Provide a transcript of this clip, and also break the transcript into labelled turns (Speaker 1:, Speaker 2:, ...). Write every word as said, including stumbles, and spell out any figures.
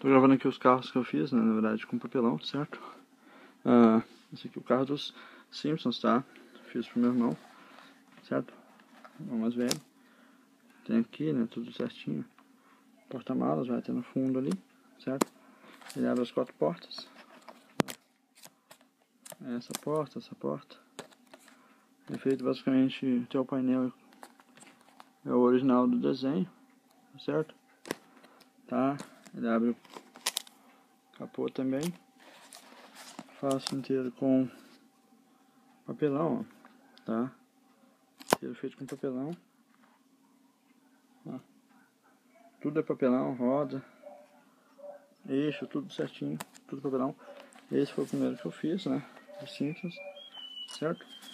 Speaker 1: Tô gravando aqui os carros que eu fiz, né, na verdade com papelão, certo? Ah, esse aqui é o carro dos Simpsons, tá? Fiz pro meu irmão, certo? O mais velho. Tem aqui, né, tudo certinho. Porta-malas vai ter no fundo ali, certo? Ele abre as quatro portas. Essa porta, essa porta. É feito basicamente, até o painel é o original do desenho, certo? Tá? Ele abre o capô também. Faço inteiro com papelão, ó, tá? Inteiro feito com papelão. Ó. Tudo é papelão, roda, eixo, tudo certinho, tudo papelão. Esse foi o primeiro que eu fiz, né? Os Simpsons, certo?